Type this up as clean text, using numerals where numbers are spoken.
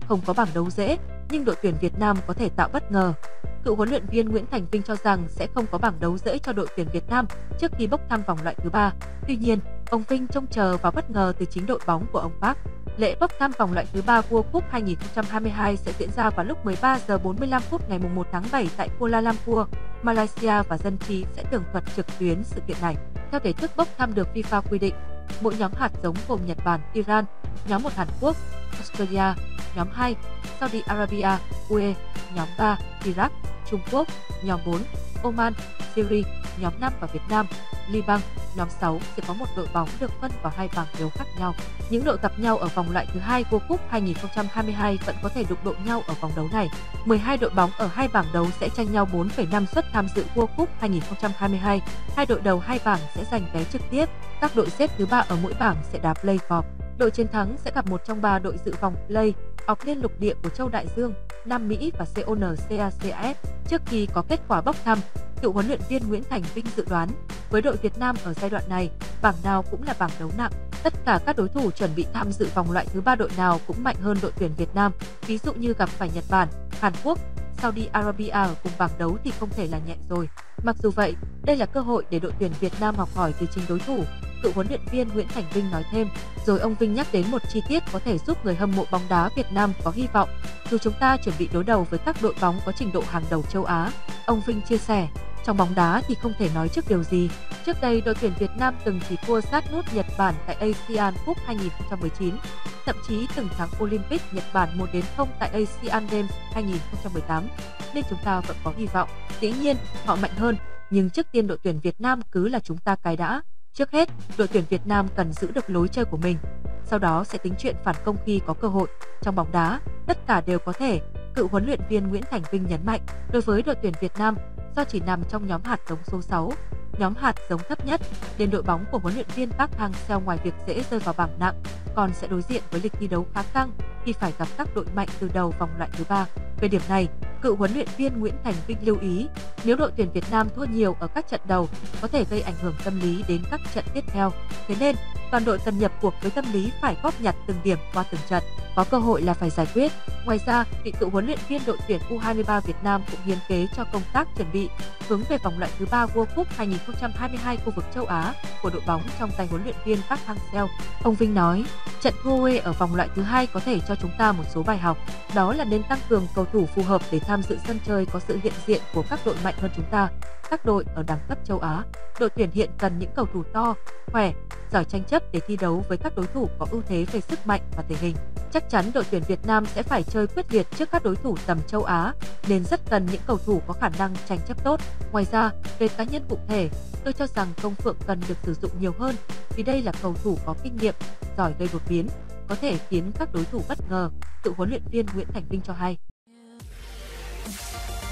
không có bảng đấu dễ, nhưng đội tuyển Việt Nam có thể tạo bất ngờ. Cựu huấn luyện viên Nguyễn Thành Vinh cho rằng sẽ không có bảng đấu dễ cho đội tuyển Việt Nam trước khi bốc thăm vòng loại thứ 3. Tuy nhiên, ông Vinh trông chờ vào bất ngờ từ chính đội bóng của ông Park. Lễ bốc thăm vòng loại thứ 3 World Cup 2022 sẽ diễn ra vào lúc 13 giờ 45 phút ngày 1 tháng 7 tại Kuala Lumpur, Malaysia và dân trí sẽ tường thuật trực tuyến sự kiện này. Theo thể thức bốc thăm được FIFA quy định, mỗi nhóm hạt giống gồm Nhật Bản, Iran, nhóm 1 Hàn Quốc, Australia, nhóm 2 Saudi Arabia, UE, nhóm 3 Iraq, Trung Quốc, nhóm 4 Oman, Syria, nhóm 5 và Việt Nam, Liban, nhóm 6 sẽ có một đội bóng được phân vào hai bảng đấu khác nhau. Những đội gặp nhau ở vòng loại thứ 2 World Cup 2022 vẫn có thể đụng độ nhau ở vòng đấu này. 12 đội bóng ở hai bảng đấu sẽ tranh nhau 4,5 suất tham dự World Cup 2022. Hai đội đầu hai bảng sẽ giành vé trực tiếp. Các đội xếp thứ 3 ở mỗi bảng sẽ đá play-off. Đội chiến thắng sẽ gặp một trong 3 đội dự vòng play-off liên lục địa của châu Đại Dương, Nam Mỹ và CONCACAF. Trước khi có kết quả bốc thăm, cựu huấn luyện viên Nguyễn Thành Vinh dự đoán với đội Việt Nam ở giai đoạn này, bảng nào cũng là bảng đấu nặng. Tất cả các đối thủ chuẩn bị tham dự vòng loại thứ 3 đội nào cũng mạnh hơn đội tuyển Việt Nam. Ví dụ như gặp phải Nhật Bản, Hàn Quốc, Saudi Arabia ở cùng bảng đấu thì không thể là nhẹ rồi. Mặc dù vậy, đây là cơ hội để đội tuyển Việt Nam học hỏi từ chính đối thủ. Cựu huấn luyện viên Nguyễn Thành Vinh nói thêm, rồi ông Vinh nhắc đến một chi tiết có thể giúp người hâm mộ bóng đá Việt Nam có hy vọng. Dù chúng ta chuẩn bị đối đầu với các đội bóng có trình độ hàng đầu châu Á, ông Vinh chia sẻ, trong bóng đá thì không thể nói trước điều gì. Trước đây, đội tuyển Việt Nam từng chỉ thua sát nút Nhật Bản tại ASEAN Cup 2019, thậm chí từng thắng Olympic Nhật Bản 1-0 tại ASEAN Games 2018, nên chúng ta vẫn có hy vọng. Dĩ nhiên, họ mạnh hơn, nhưng trước tiên đội tuyển Việt Nam cứ là chúng ta cái đã. Trước hết, đội tuyển Việt Nam cần giữ được lối chơi của mình, sau đó sẽ tính chuyện phản công khi có cơ hội. Trong bóng đá, tất cả đều có thể, cựu huấn luyện viên Nguyễn Thành Vinh nhấn mạnh. Đối với đội tuyển Việt Nam, do chỉ nằm trong nhóm hạt giống số 6, nhóm hạt giống thấp nhất, nên đội bóng của huấn luyện viên Park Hang-seo ngoài việc dễ rơi vào bảng nặng, còn sẽ đối diện với lịch thi đấu khá căng khi phải gặp các đội mạnh từ đầu vòng loại thứ 3. Về điểm này, cựu huấn luyện viên Nguyễn Thành Vinh lưu ý, nếu đội tuyển Việt Nam thua nhiều ở các trận đầu, có thể gây ảnh hưởng tâm lý đến các trận tiếp theo. Thế nên, toàn đội cần nhập cuộc với tâm lý phải góp nhặt từng điểm qua từng trận, có cơ hội là phải giải quyết. Ngoài ra, vị cựu huấn luyện viên đội tuyển U23 Việt Nam cũng hiến kế cho công tác chuẩn bị hướng về vòng loại thứ 3 World Cup 2022 khu vực châu Á của đội bóng trong tay huấn luyện viên Park Hang-seo. Ông Vinh nói, trận thua Huế ở vòng loại thứ 2 có thể cho chúng ta một số bài học, đó là nên tăng cường cầu thủ phù hợp để tham dự sân chơi có sự hiện diện của các đội mạnh hơn chúng ta. Các đội ở đẳng cấp châu Á, đội tuyển hiện cần những cầu thủ to, khỏe, giỏi tranh chấp để thi đấu với các đối thủ có ưu thế về sức mạnh và thể hình. Chắc chắn đội tuyển Việt Nam sẽ phải chơi quyết liệt trước các đối thủ tầm châu Á, nên rất cần những cầu thủ có khả năng tranh chấp tốt. Ngoài ra, về cá nhân cụ thể, tôi cho rằng Công Phượng cần được sử dụng nhiều hơn, vì đây là cầu thủ có kinh nghiệm, giỏi gây đột biến, có thể khiến các đối thủ bất ngờ, cựu huấn luyện viên Nguyễn Thành Vinh cho hay.